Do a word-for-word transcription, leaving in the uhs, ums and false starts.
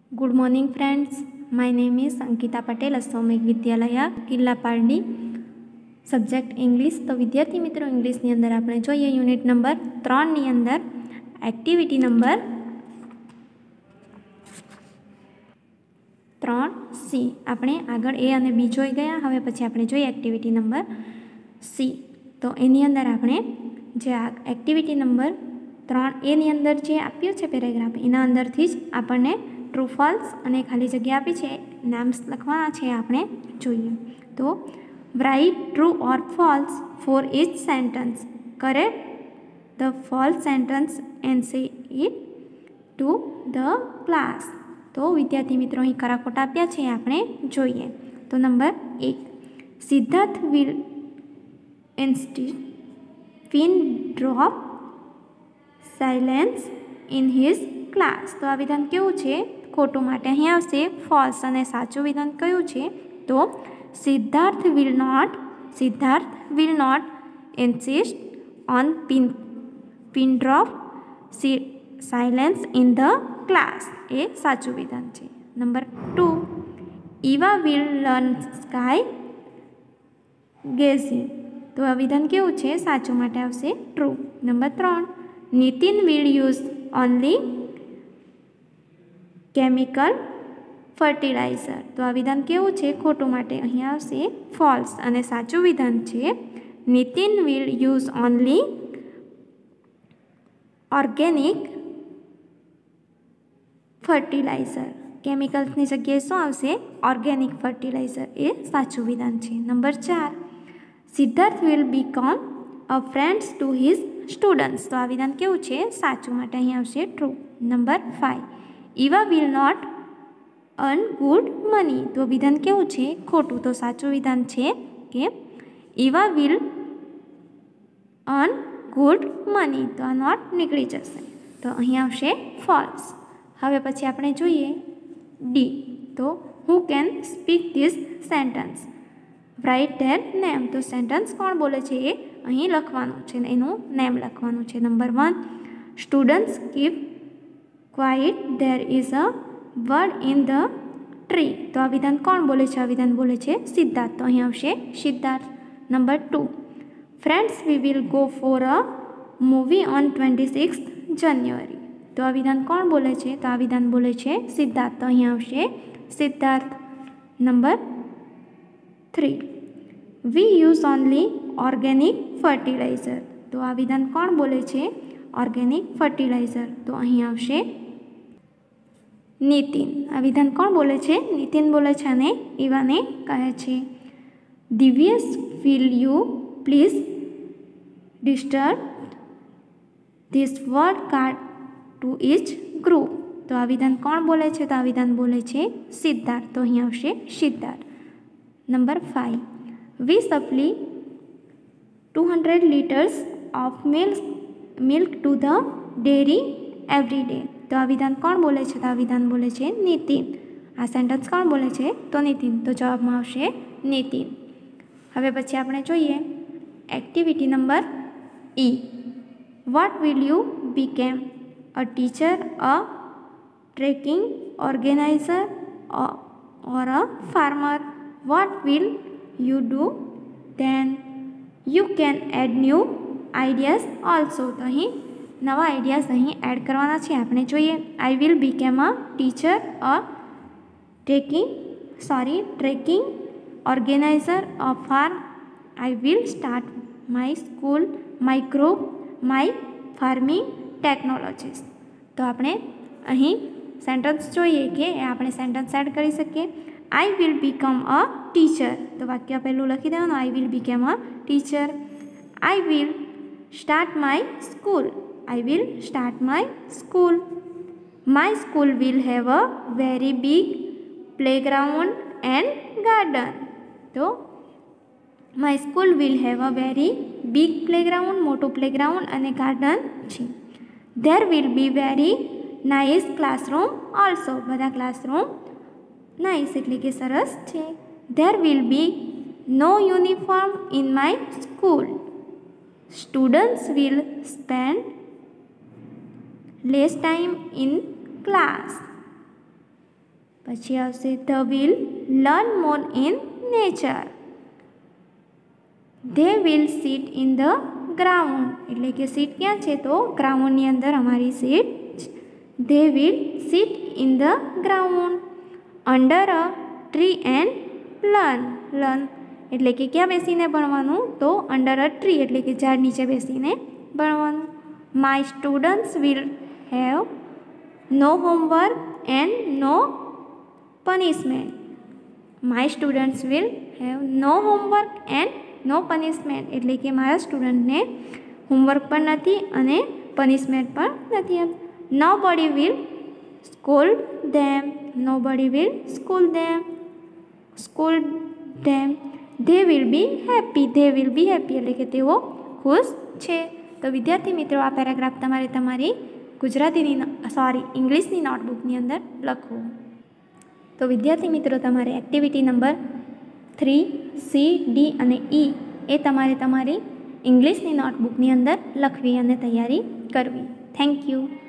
Good morning friends, my name is Ankita Patel, असोमिक विद्यालय Killa Pardi, subject English. तो विद्यार्थी मित्रों, इंग्लिशनी अंदर આપણે જોઈએ યુનિટ નંબર ત્રણની અંદર એક્ટિવિટી નંબર ત્રણ સી આપણે આગળ એ અને બી જોઈ ગયા। હવે પછી આપણે જોઈએ એક્ટિવિટી નંબર સી। તો એની અંદર આપણે જે આ એક્ટિવિટી નંબર ત્રણ એની અંદર જે આપ્યો છે પેરેગ્રાફ, એના અંદરથી જ આપણને ટ્રુ ફોલ્સ અને ખાલી જગ્યા આપી છે, નામ્સ લખવાના છે, આપણે જોઈએ। તો write true or false for each sentence. Correct the false sentence and say it to the class. तो विद्यार्थी मित्रों અહીં કરાકોટ આપ્યા છે, આપણે જોઈએ। તો નંબર એક, Siddharth will instead pin drop silence in his class. તો આ વિધાન કેવું છે? ખોટું માટે અહીં આવશે ફોલ્સ અને સાચું વિધાન કયું છે? તો Siddharth will not Siddharth will not insist on pin pin drop silence in the class. એ સાચું વિધાન છે। Number two, Eva will learn sky gazing. તો આ વિધાન કેવું છે? સાચું માટે આવશે ટ્રુ। નંબર ત્રણ, Nitin will use only chemical fertiliser. તો આ વિધાન કેવું છે? ખોટું માટે અહીં આવશે ફોલ્સ અને સાચું વિધાન છે Nitin will use only organic fertiliser. કેમિકલ્સની જગ્યાએ શું આવશે? Organic fertiliser. એ સાચું વિધાન છે। નંબર ચાર, Siddharth will become a friends to his students. તો આ વિધાન કેવું છે? સાચું માટે અહીં આવશે true. Number five, Eva will not earn good money. તો વિધાન કેવું છે? ખોટું। તો સાચું વિધાન છે કે Eva will earn good money. તો આ નોટ નીકળી જશે, તો અહીં આવશે ફોલ્સ। હવે પછી આપણે જોઈએ ડી। તો who can speak this sentence, write their name. તો સેન્ટન્સ કોણ બોલે છે એ અહીં લખવાનું છે, એનું નેમ લખવાનું છે। Number one, students keep quiet there is a word in the tree. તો આ વિધાન કોણ બોલે છે? આ વિધાન બોલે છે સિદ્ધાર્થ. તો અહીં આવશે Siddharth. Number two, friends we will go for a movie on twenty six January. તો આ વિધાન કોણ બોલે છે? તો આ વિધાન બોલે છે સિદ્ધાર્થ. તો અહીં આવશે Siddharth. Number three, we use only organic fertiliser. તો આ વિધાન કોણ બોલે છે? Organic fertiliser. તો અહીં આવશે નિતિન. આ વિધાન કોણ બોલે છે? નિતિન બોલે છે અને ઈવાને કહે છે Divyesh will you please disturb this word card to each group. તો આ વિધાન કોણ બોલે છે? તો આ વિધાન બોલે છે સિદ્ધાર્થ. તો અહીં આવશે Siddharth. Number five, we supply two hundred litres of milk milk to the dairy every day. તો આ વિધાન કોણ બોલે છે? તો આ વિધાન બોલે છે નિતિન। આ સેન્ટેન્સ કોણ બોલે છે? તો નિતિન। તો જવાબમાં આવશે નિતિન। હવે પછી આપણે જોઈએ activity number E. What will you became? A teacher, a trekking organiser or a farmer. What will you do then? You can add new ideas also. તો અહીં નવા આઈડિયાઝ અહીં એડ કરવાના છે, આપણે જોઈએ। I will became a teacher, a trekking sorry trekking organiser, a farm. I will start my school, my group, my farming technologies. તો આપણે અહીં સેન્ટેન્સ જોઈએ કે આપણે સેન્ટેન્સ એડ કરી શકીએ। I will become a teacher. તો વાક્ય પહેલું લખી દેવાનું, I will became a teacher. I will start my school. I will start my school. My school will have a very big playground and garden. તો my school will have a very big playground, મોટું playground અને garden છે. There will be very nice classroom also. બધા classroom nice એટલે કે સરસ છે। There will be no uniform in my school. Students will spend less time in class. પછી આવશે they will learn more in nature. They will sit in the ground, એટલે કે seat ક્યાં છે તો ગ્રાઉન્ડની અંદર અમારી seat. They will sit in the ground under a tree and learn. Learn એટલે કે ક્યાં બેસીને ભણવાનું તો અંડર અ ટ્રી એટલે કે ઝાડ નીચે બેસીને ભણવાનું. My students will have no homework and no punishment. My students will have no homework and no punishment એટલે કે મારા સ્ટુડન્ટને હોમવર્ક પણ નથી અને પનિશમેન્ટ પણ નથી. Nobody will scold them. Nobody will school them scold them. They will be happy. They will be happy એટલે કે તેઓ ખુશ છે. તો વિદ્યાર્થી મિત્રો, આ પેરેગ્રાફ તમારે તમારી ગુજરાતીની સોરી ઇંગ્લિશની નોટબુકની અંદર લખવું. તો વિદ્યાર્થી મિત્રો, તમારે activity number three C D અને ઈ એ તમારે તમારી ઇંગ્લિશની નોટબુકની અંદર લખવી અને તૈયારી કરવી. Thank you.